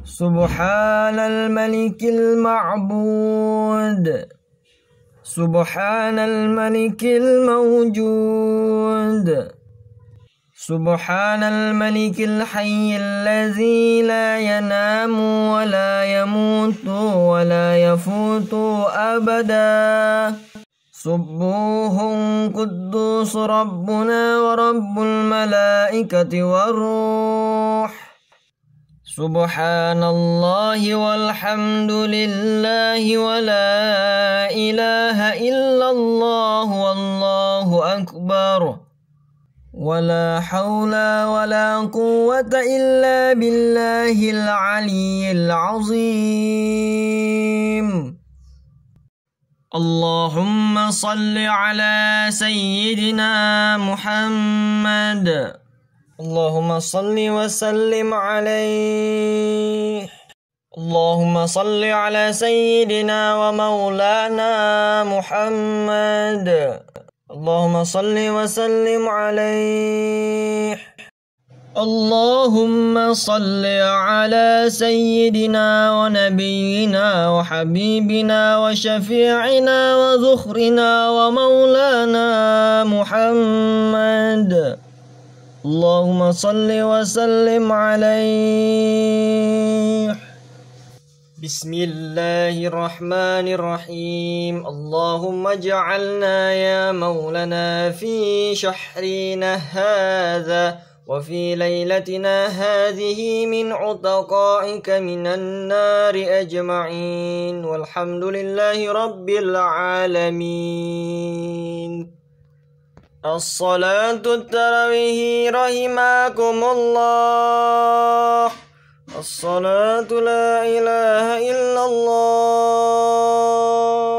سبحان الملك المعبود، سبحان الملك الموجود، سبحان الملك الحي الذي لا ينام ولا يموت ولا يفوت أبدا. سبوح قدوس ربنا ورب الملائكة والروح. سبحان الله والحمد لله ولا إله إلا الله والله أكبر، ولا حول ولا قوة إلا بالله العلي العظيم. اللهم صل على سيدنا محمد. اللهم صل وسلم عليه. اللهم صل على سيدنا ومولانا محمد. اللهم صل وسلم عليه. اللهم صل على سيدنا ونبينا وحبيبنا وشفيعنا وذخرنا ومولانا محمد. اللهم صل وسلم عليه. بسم الله الرحمن الرحيم. اللهم اجعلنا يا مولانا في شهرنا هذا وفي ليلتنا هذه من عتقائك من النار أجمعين، والحمد لله رب العالمين. الصلاة التراويح رحمكم الله. الصلاة لا إله إلا الله.